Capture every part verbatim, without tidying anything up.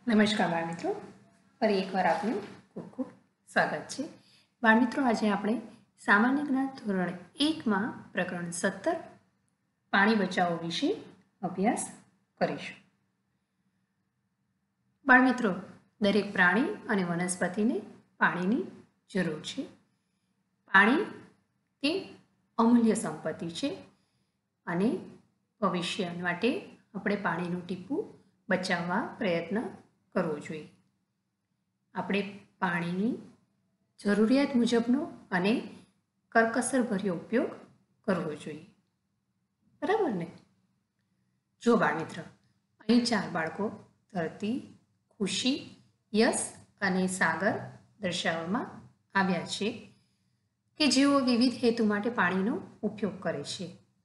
નમસ્કાર બાળ મિત્રો, ફરી એકવાર આપનું ખૂબ ખૂબ સ્વાગત છે. બાળ મિત્રો, આજે આપણે સામાન્ય જ્ઞાન ધોરણ એકમાં પ્રકરણ સત્તર પાણી બચાવો વિશે અભ્યાસ કરીશું. બાળ મિત્રો, દરેક પ્રાણી અને વનસ્પતિને પાણીની જરૂર છે. પાણી તે અમૂલ્ય સંપત્તિ છે અને ભવિષ્ય માટે આપણે પાણીનું ટીપું બચાવવા પ્રયત્ન કરવો જોઈએ. આપણે પાણીની જરૂરિયાત મુજબનો અને કરકસરભર્યો ઉપયોગ કરવો જોઈએ. બરાબર ને? જો બાળ મિત્ર, અહીં ચાર બાળકો ધરતી, ખુશી, યશ અને સાગર દર્શાવવામાં આવ્યા છે કે જેઓ વિવિધ હેતુ માટે પાણીનો ઉપયોગ કરે છે.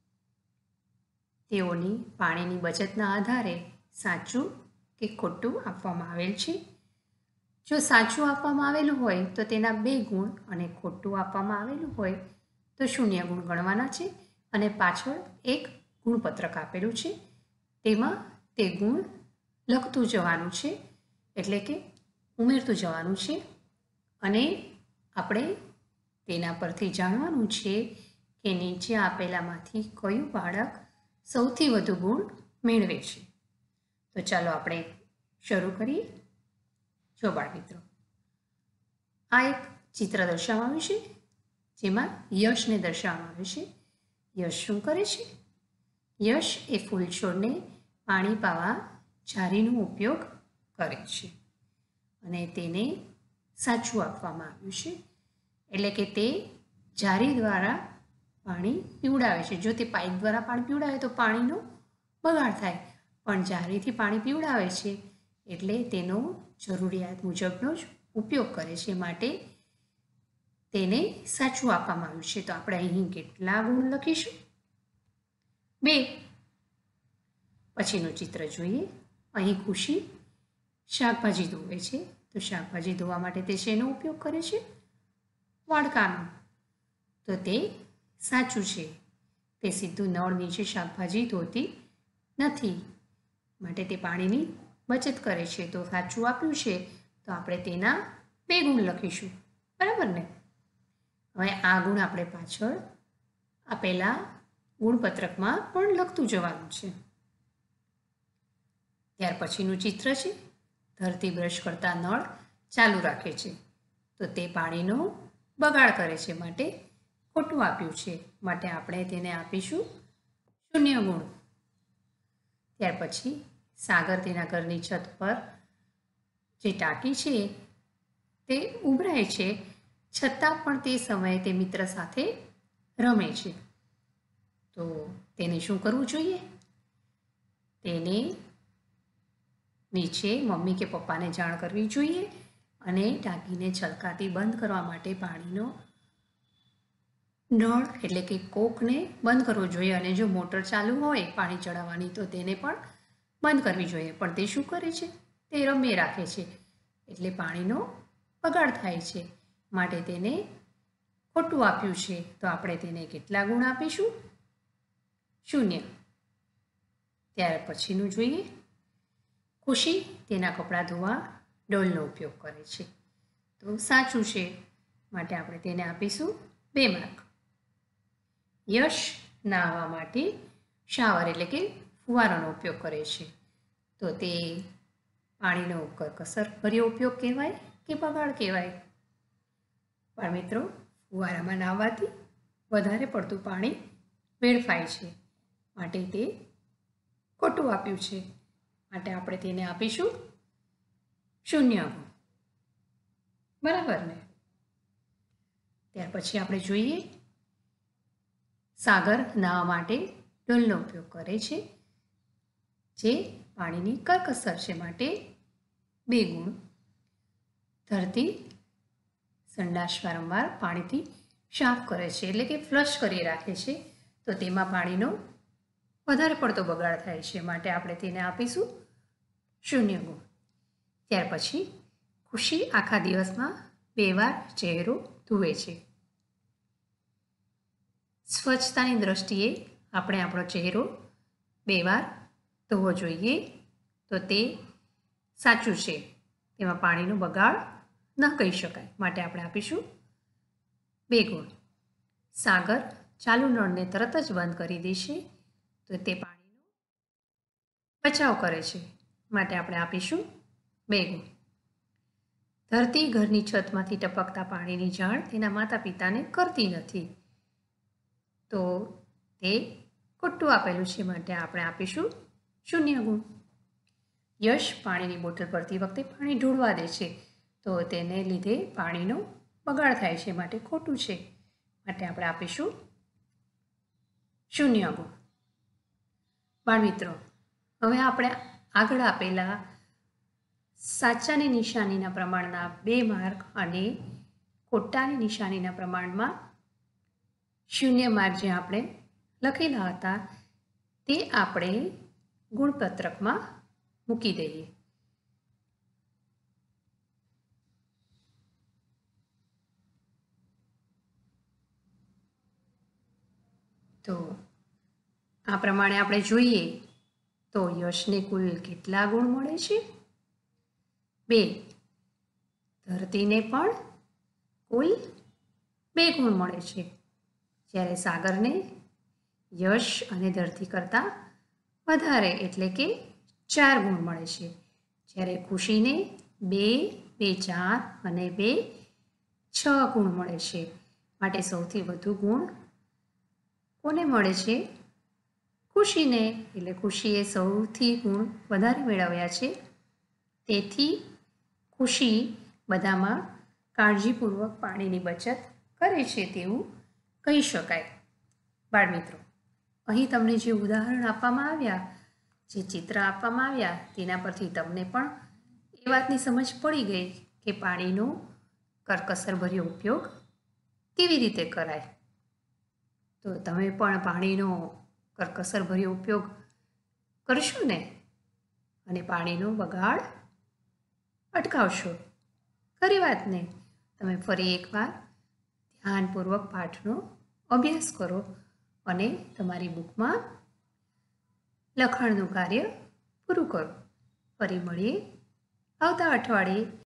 તેઓની પાણીની બચતના આધારે સાચું કે ખોટું આપવામાં આવેલ છે. જો સાચું આપવામાં આવેલું હોય તો તેના બે ગુણ અને ખોટું આપવામાં આવેલું હોય તો શૂન્ય ગુણ ગણવાના છે અને પાછળ એક ગુણપત્રક આપેલું છે. તેમાં તે ગુણ લખતું જવાનું છે, એટલે કે ઉમેરતું જવાનું છે અને આપણે તેના પરથી જાણવાનું છે કે નીચે આપેલામાંથી કયું બાળક સૌથી વધુ ગુણ મેળવે છે. તો ચાલો આપણે શરૂ કરીએ. જો બાળ મિત્રો, આ એક ચિત્ર દર્શાવવામાં આવ્યું છે જેમાં યશને દર્શાવવામાં આવ્યું છે. યશ શું કરે છે? યશ એ ફૂલ છોડને પાણી પાવા જારીનો ઉપયોગ કરે છે અને તેને સાચું આપવામાં આવ્યું છે, એટલે કે તે જારી દ્વારા પાણી પીવડાવે છે. જો તે પાઇપ દ્વારા પાણી પીવડાવે તો પાણીનો બગાડ થાય, પણ જારીથી પાણી પીવડાવે છે એટલે તેનો જરૂરિયાત મુજબનો જ ઉપયોગ કરે છે, માટે તેને સાચું આપવામાં આવ્યું છે. તો આપણે અહીં કેટલા ગુણ લખીશું? બે. પછીનું ચિત્ર જોઈએ. અહીં ખુશી શાકભાજી ધોવે છે, તો શાકભાજી ધોવા માટે તે શેનો ઉપયોગ કરે છે? વાડકાનો. તો તે સાચું છે. તે સીધું નળ નીચે શાકભાજી ધોતી નથી, માટે તે પાણીની બચત કરે છે. તો સાચું આપ્યું છે તો આપણે તેના બે ગુણ લખીશું. બરાબર ને? હવે આ ગુણ આપણે પાછળ આપેલા ગુણપત્રકમાં પણ લખતું જવાનું છે. ત્યાર પછીનું ચિત્ર છે. ધરતી બ્રશ કરતા નળ ચાલુ રાખે છે, તો તે પાણીનો બગાડ કરે છે, માટે ખોટું આપ્યું છે, માટે આપણે તેને આપીશું શૂન્ય ગુણ. ત્યાર પછી સાગર તેના ઘરની છત પર જે ટાંકી છે તે ઉભરાય છે, છતાં પણ તે સમયે તે મિત્ર સાથે રમે છે. તો તેને શું કરવું જોઈએ? તેને નીચે મમ્મી કે પપ્પાને જાણ કરવી જોઈએ અને ટાંકીને છલકાતી બંધ કરવા માટે પાણીનો નળ એટલે કે કોકને બંધ કરવો જોઈએ. અને જો મોટર ચાલુ હોય પાણી ચડાવવાની તો તેને પણ બંધ કરવી જોઈએ. પણ તે શું કરે છે? તે રમે રાખે છે, એટલે પાણીનો બગાડ થાય છે, માટે તેને ખોટું આપ્યું છે. તો આપણે તેને કેટલા ગુણ આપીશું? શૂન્ય. ત્યાર પછીનું જોઈએ. ખુશી તેના કપડાં ધોવા ડોલનો ઉપયોગ કરે છે, તો સાચું છે, માટે આપણે તેને આપીશું બે માર્ક. યશ નાહવા માટે શાવર એટલે કે ફુવારાનો ઉપયોગ કરે છે, તો તે પાણીનો કરકસર ભર્યો ઉપયોગ કહેવાય કે બગાડ કહેવાય? પણ મિત્રો, ફુવારામાં નાહવાથી વધારે પડતું પાણી વેડફાય છે, માટે તે ખોટું આપ્યું છે, માટે આપણે તેને આપીશું શૂન્ય ગુણ. બરાબર ને? ત્યાર પછી આપણે જોઈએ. સાગર નાહવા માટે ડોલનો ઉપયોગ કરે છે, જે પાણીની કરકસર છે, માટે બે ગુણ. ધરતી સંડાસ વારંવાર પાણીથી સાફ કરે છે, એટલે કે ફ્લશ કરી રાખે છે, તો તેમાં પાણીનો વધારે પડતો બગાડ થાય છે, માટે આપણે તેને આપીશું શૂન્ય ગુણ. ત્યાર પછી ખુશી આખા દિવસમાં બે વાર ચહેરો ધુએ છે. સ્વચ્છતાની દ્રષ્ટિએ આપણે આપણો ચહેરો બે વાર ધોવો જોઈએ, તો તે સાચું છે. તેમાં પાણીનો બગાડ ન કહી શકાય, માટે આપણે આપીશું બે ગુણ. સાગર ચાલુ નળને તરત જ બંધ કરી દેશે તો તે પાણીનો બચાવ કરે છે, માટે આપણે આપીશું બે ગુણ. ધરતી ઘરની છતમાંથી ટપકતા પાણીની જાણ તેના માતા પિતાને કરતી નથી, તો તે ખોટું આપેલું છે, માટે આપણે આપીશું શૂન્ય ગુણ. યશ પાણીની બોટલ ભરતી વખતે પાણી ઢોળવા દે છે, તો તેને લીધે પાણીનો બગાડ થાય છે, માટે ખોટું છે, માટે આપણે આપીશું શૂન્ય ગુણ. બાળમિત્રો, હવે આપણે આગળ આપેલા સાચાની નિશાનીના પ્રમાણના બે માર્ક અને ખોટાની નિશાનીના પ્રમાણમાં શૂન્ય માર્ક જે આપણે લખેલા હતા તે આપણે ગુણપત્રકમાં મૂકી દઈએ. તો આ પ્રમાણે આપણે જોઈએ તો યશને કુલ કેટલા ગુણ મળે છે? બે. ધરતીને પણ કુલ બે ગુણ મળે છે, જ્યારે સાગરને યશ અને ધરતી કરતાં વધારે એટલે કે ચાર ગુણ મળે છે, જ્યારે ખુશીને બે, બે ચાર અને બે છ ગુણ મળે છે, માટે સૌથી વધુ ગુણ કોને મળે છે? ખુશીને. એટલે ખુશીએ સૌથી ગુણ વધારે મેળવ્યા છે, તેથી ખુશી બધામાં કાળજીપૂર્વક પાણીની બચત કરે છે તેવું કહી શકાય. બાળમિત્રો, અહીં તમને જે ઉદાહરણ આપવામાં આવ્યા, જે ચિત્ર આપવામાં આવ્યા, તેના પરથી તમને પણ એ વાતની સમજ પડી ગઈ કે પાણીનો કરકસરભર્યો ઉપયોગ કેવી રીતે કરાય. તો તમે પણ પાણીનો કરકસરભર્યો ઉપયોગ કરશો ને, અને પાણીનો બગાડ અટકાવશો. ખરી વાત ને? તમે ફરી એકવાર ધ્યાનપૂર્વક પાઠનો અભ્યાસ કરો અને તમારી બુકમાં લખાણનું કાર્ય પૂરું કરો. ફરી મળીએ આવતા અઠવાડિયે